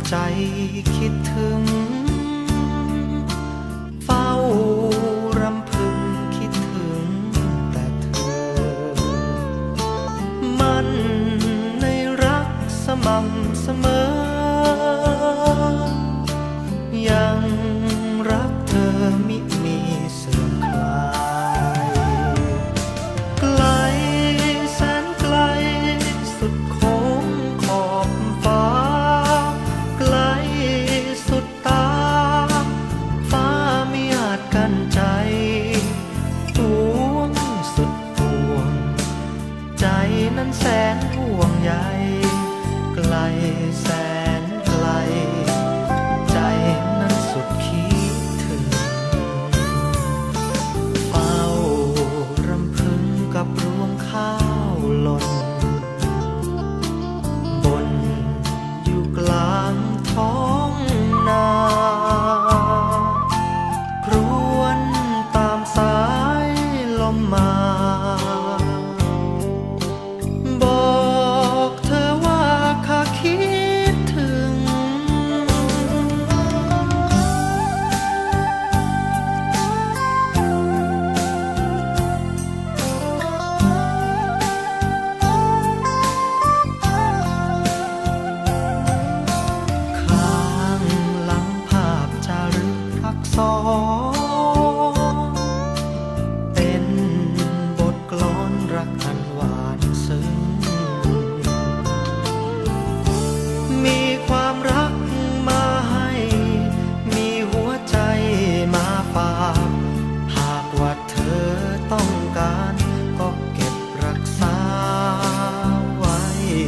ใจคิดถึงเฝ้ารำพึงคิดถึงแต่เธอมันในรักสม่ำเสมอยังรักเธอมิมีเสื่อมคลายไกลแสนไกลสุดโค้งขอบฟ้าไกลสุดตาฟ้าไม่อาจกั้นใจห่วงสุดห่วงใจนั้นแสนห่วงใยไกลแสนไกลใจนั้นสุดคิดถึงเฝ้ารำพึงกับรวงข้าวหล่นบนอยู่กลางท้องนาครวนตามสายลมมาบอกเธอว่าข้าคิดถึงข้างหลังภาพจารึกอักษรเป็นบทกลอนรักอันหวานซึ้งมีความรักมาให้มีหัวใจมาฝากหากว่าเธอต้องการก็เก็บรักษาไว้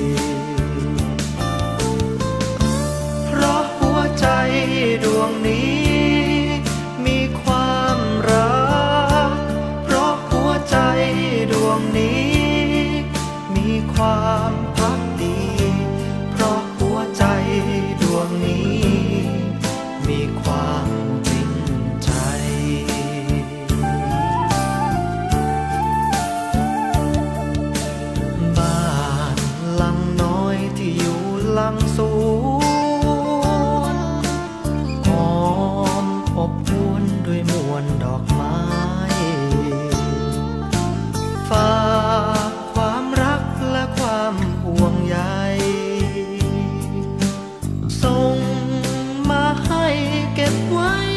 เพราะหัวใจดวงนี้มีความรักเพราะหัวใจดวงนี้มีความพักดีเพราะหัวใจดวงนี้มีความจริงใจบ้านหลังน้อยที่อยู่หลังสวนหอมอบอวลด้วยมวลดอกไม้ฝากความรักและความห่วงใยส่งมาให้เก็บไว้